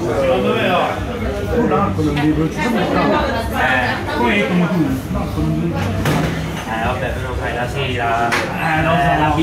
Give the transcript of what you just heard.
Secondo me no. Tu l'alcol non devi processare. Poi come tu, l'alcol non devi processare. Vabbè, però fai la sera. Lo so.